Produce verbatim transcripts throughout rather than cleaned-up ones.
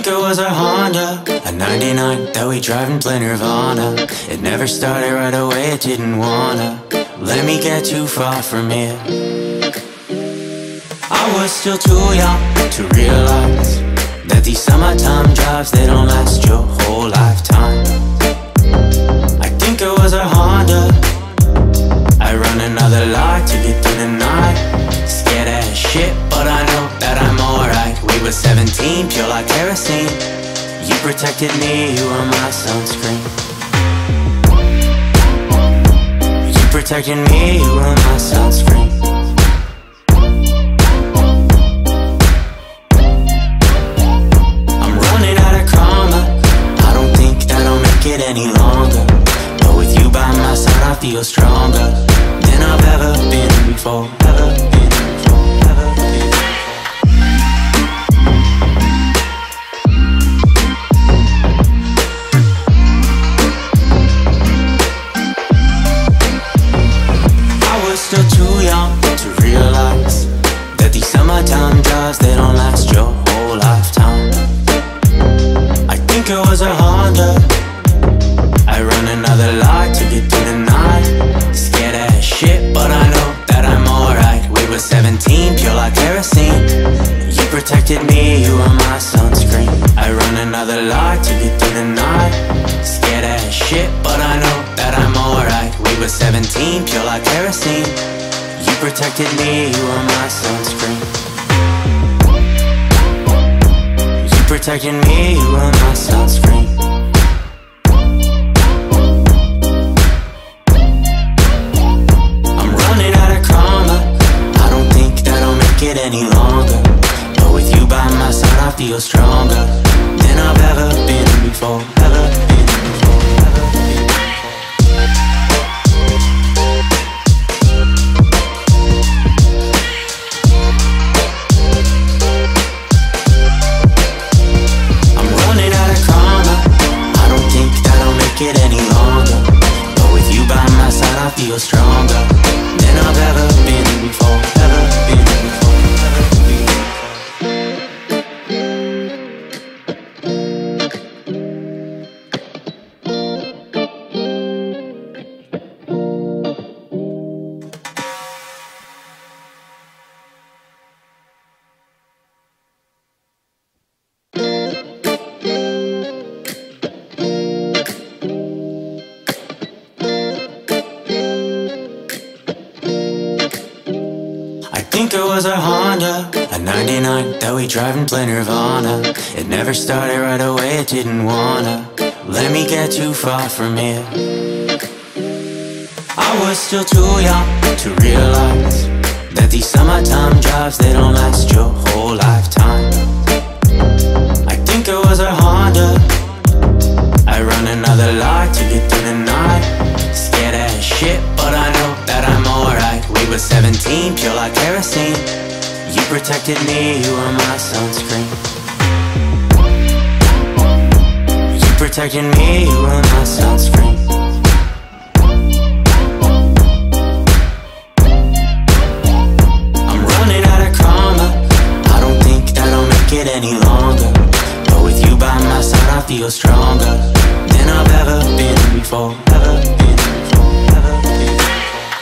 think it was a Honda, a ninety-nine that we drive and play Nirvana. It never started right away, it didn't wanna let me get too far from here. I was still too young to realize that these summertime drives, they don't last your whole lifetime. I think it was a Honda, I run another light to get through the night. Scared as shit, but I know that I'm alright. We were seventeen, pure like kerosene. You protected me, you were my sunscreen. You protected me, you were my sunscreen. I'm running out of karma, I don't think that I'll make it any longer. But with you by my side I feel stronger than I've ever been before. Ever been before, ever been before. Still too young to realize that these summertime drives, they don't last your whole lifetime. I think it was a Honda, I run another light to get through the night. Scared as shit, but I know that I'm alright. We were seventeen, pure like kerosene. You protected me, you were my sunscreen. I run another light to get through the night. Scared as shit, but I know that I'm alright. We were seventeen, pure like kerosene. You protected me, you were my sunscreen. You protected me, you were my sunscreen. I'm running out of karma, I don't think that I'll make it any longer. But with you by my side I feel stronger than I've ever been before. Ever been before, ever been before. It any longer, but with you by my side I feel stronger than I've ever been before. Ever been before, ever been I think it was a Honda, a ninety-nine that we drive and play Nirvana. It never started right away, it didn't wanna let me get too far from here. I was still too young to realize that these summertime drives, they don't last your whole lifetime. I think it was a Honda, I run another light to get through the night. Scared as shit, but I know that I'm alright. We were seventeen, pure like kerosene. You protected me, you were my sunscreen. You protected me, you were my sunscreen. I'm running out of karma, I don't think that I'll make it any longer. But with you by my side I feel stronger than I've ever been before. Ever been before, ever been before.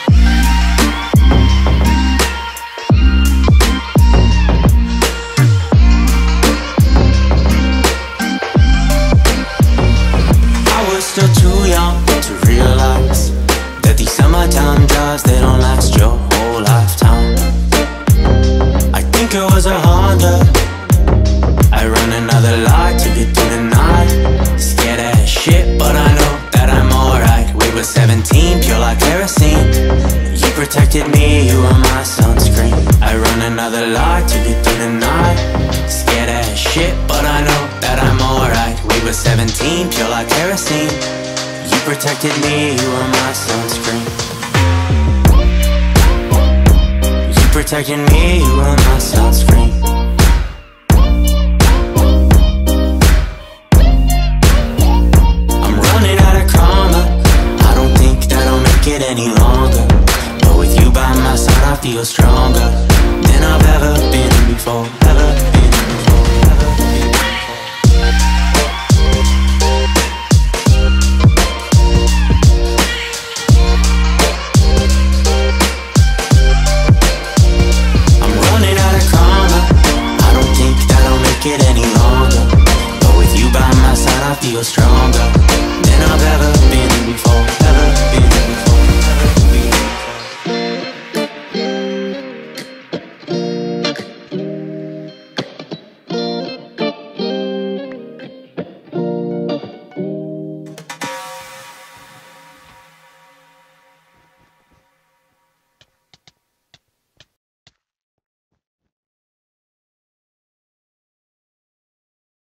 Still too young to realize that these summertime drives, they don't last your whole lifetime. I think it was a Honda, I run another light to get through the night. Scared as shit, but I know that I'm alright. We were seventeen, pure like kerosene. You protected me, you were my sunscreen. I run another light to get through the night. Scared as shit, but I know that I'm alright. We were seventeen, pure like kerosene. You protected me, you were my sunscreen. You protected me, you were my sunscreen. I'm running out of karma, I don't think that I'll make it any longer. But with you by my side I feel stronger than I've ever been before. Ever been before, ever been before. feel stronger than I've ever been before.